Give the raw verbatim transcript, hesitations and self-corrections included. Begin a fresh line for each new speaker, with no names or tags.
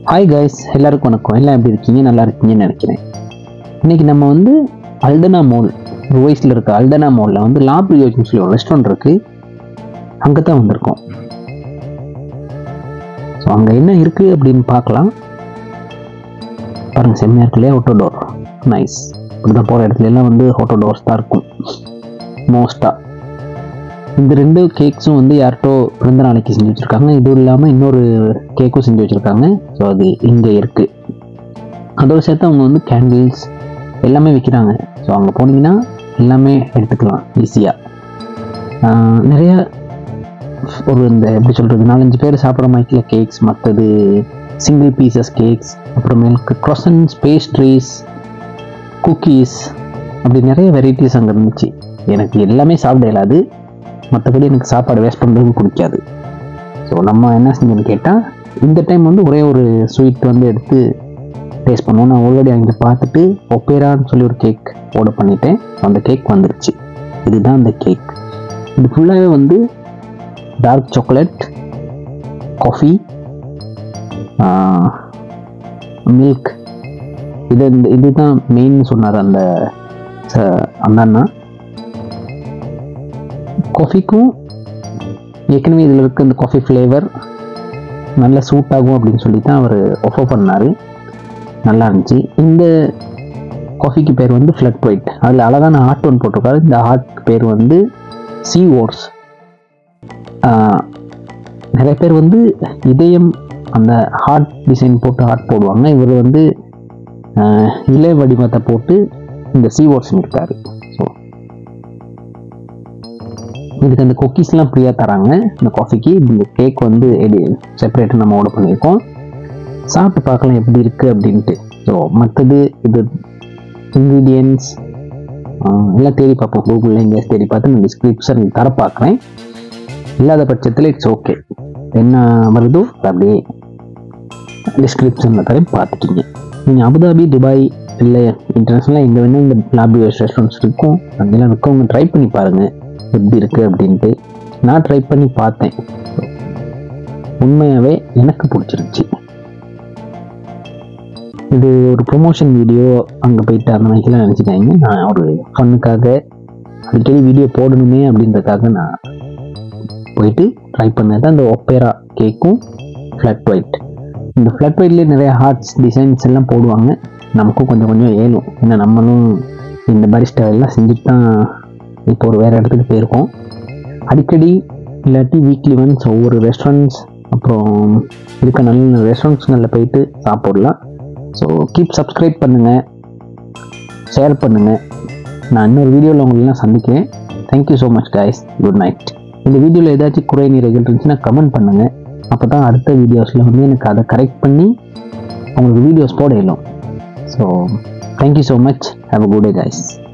Hi guys, எல்லாருக்கும் வணக்கம். எல்லாம் எப்படி இருக்கீங்க? நல்லா இருக்கீங்கன்னு நினைக்கிறேன். இன்றைக்கி நம்ம வந்து அல்டனா மால், ருவைஸில் இருக்க அல்டனா மாலில் வந்து லா பிரியோஜின்னு சொல்லி ஒரு ரெஸ்டாரண்ட் இருக்குது. அங்கே தான் வந்திருக்கோம். ஸோ அங்கே என்ன இருக்குது அப்படின்னு பார்க்கலாம். பாருங்கள், செம்மையாக இருக்கு இல்லையா? ஆட்டோடோர் நைஸ். இப்படி தான் போகிற இடத்துல எல்லாம் வந்து ஆட்டோடோர்ஸ் தான் இருக்கும் மோஸ்ட்டாக. இந்த ரெண்டு கேக்ஸும் வந்து யார்கிட்டோ பிறந்த நாளைக்கு செஞ்சு வச்சுருக்காங்க. இதுவும் இல்லாமல் இன்னொரு கேக்கும் செஞ்சு வச்சுருக்காங்க. ஸோ அது இங்கே இருக்குது. அதோடு சேர்த்து அவங்க வந்து கேண்டில்ஸ் எல்லாமே விற்கிறாங்க. ஸோ அங்கே போனீங்கன்னா எல்லாமே எடுத்துக்கலாம் ஈஸியாக. நிறைய ஒரு இந்த எப்படி சொல்கிறது, நாலஞ்சு பேர் சாப்பிட்ற மாதிரி கேக்ஸ், மற்றது சிங்கிள் பீசஸ் கேக்ஸ், அப்புறமேலுக்கு க்ரோசன்ஸ், பேஸ்ட்ரீஸ், குக்கீஸ், அப்படி நிறைய வெரைட்டிஸ் அங்கே இருந்துச்சு. எனக்கு எல்லாமே சாப்பிட இயலாது. மற்றபடி எனக்கு சாப்பாடு வேஸ்ட் பண்ணுறதுக்கு பிடிக்காது. ஸோ நம்ம என்ன செஞ்சோன்னு கேட்டால், இந்த டைம் வந்து ஒரே ஒரு ஸ்வீட் வந்து எடுத்து டேஸ்ட் பண்ணுவோம். நான் ஆல்ரெடி அங்கே பார்த்துட்டு ஒப்பேரான்னு சொல்லி ஒரு கேக் ஆர்டர் பண்ணிட்டேன். அந்த கேக் வந்துருச்சு. இதுதான் அந்த கேக். இது ஃபுல்லாகவே வந்து டார்க் சாக்லேட், காஃபி, மில்க், இது இந்த இதுதான் மெயின் சொன்னார் அந்த அந்த அண்ணா. காஃபிக்கும் ஏற்கனவே இதில் இருக்க இந்த காஃபி ஃப்ளேவர் நல்ல சூட் ஆகும் அப்படின்னு சொல்லி தான் அவர் ஆஃபர் பண்ணார். நல்லா இருந்துச்சு. இந்த காஃபிக்கு பேர் வந்து ஃப்ளட் ஒயிட். அதில் அழகான ஹார்ட் ஒன் போட்டிருக்காரு. இந்த ஹார்ட் பேர் வந்து சீ வார்ஸ். நிறைய பேர் வந்து இதயம் அந்த ஹார்ட் டிசைன் போட்டு ஹார்ட் போடுவாங்க. இவர் வந்து இலை வடிவத்தை போட்டு இந்த சீ வார்ஸ் இருக்காரு. ஸோ இதுக்கு அந்த குக்கீஸ்லாம் ஃப்ரீயாக தராங்க இந்த காஃபிக்கு. இந்த கேக் வந்து எடி செப்பரேட்டாக நம்ம ஆர்டர் பண்ணியிருக்கோம். சாப்பிட்டு பார்க்கலாம் எப்படி இருக்குது அப்படின்ட்டு. ஸோ மற்றது இது இன்க்ரீடியன்ட்ஸ் எல்லாம் தேடி பார்ப்போம். கூகுளில் எங்கேயா தேடி பார்த்து நான் டிஸ்கிரிப்ஷன் தர பார்க்குறேன். இல்லாத பட்சத்தில் இட்ஸ் ஓகே, என்ன வருதோ அப்படியே டிஸ்கிரிப்ஷனில் தரேன், பார்த்துக்கிங்க. நீங்கள் அபுதாபி, துபாய் இல்லை இன்டர்நேஷ்னலாக எங்கே வேணும் இந்த லாபி ரெஸ்டாரண்ட்ஸ் இருக்கும். அங்கெல்லாம் இருக்கவங்க ட்ரை பண்ணி பாருங்கள் எப்படி இருக்குது அப்படின்ட்டு. நான் ட்ரை பண்ணி பார்த்தேன். உண்மையாகவே எனக்கு பிடிச்சிருந்துச்சி. இது ஒரு ப்ரொமோஷன் வீடியோ, அங்கே போயிட்டு அந்த மாதிரிலாம் நினச்சிக்காங்க. நான் ஒரு ஃபன்னுக்காக அடிக்கடி வீடியோ போடணுமே அப்படின்றதுக்காக நான் போயிட்டு ட்ரை பண்ணது அந்த ஒப்பேரா கேக்கும் ஃப்ளட் ஒயிட். இந்த ஃப்ளட் ஒயிட்லேயே நிறைய ஹார்ட்ஸ் டிசைன்ஸ் எல்லாம் போடுவாங்க. நமக்கும் கொஞ்சம் கொஞ்சம் ஏழும். ஏன்னா நம்மளும் இந்த பரிஸ்டா எல்லாம் செஞ்சுட்டு தான் இப்போ ஒரு வேறு இடத்துக்கு போயிருக்கோம். அடிக்கடி இல்லாட்டி வீக்லி ஒன்ஸ் ஒவ்வொரு ரெஸ்டாரண்ட்ஸ் அப்புறம் இருக்க நல்ல ரெஸ்டாரண்ட்ஸ்களில் போயிட்டு சாப்பிடலாம். ஸோ கீப் சப்ஸ்கிரைப் பண்ணுங்கள், ஷேர் பண்ணுங்கள். நான் இன்னொரு வீடியோவில் உங்களெல்லாம் சந்திக்கிறேன். Thank you so much guys. Good night. இந்த வீடியோவில் ஏதாச்சும் குறை நிறைகள் இருந்துச்சுன்னா கமெண்ட் பண்ணுங்கள். அப்போ தான் அடுத்த வீடியோஸில் வந்து எனக்கு அதை கரெக்ட் பண்ணி உங்களுக்கு வீடியோஸ் போட இயலும். So thank you so much. Have a good day guys.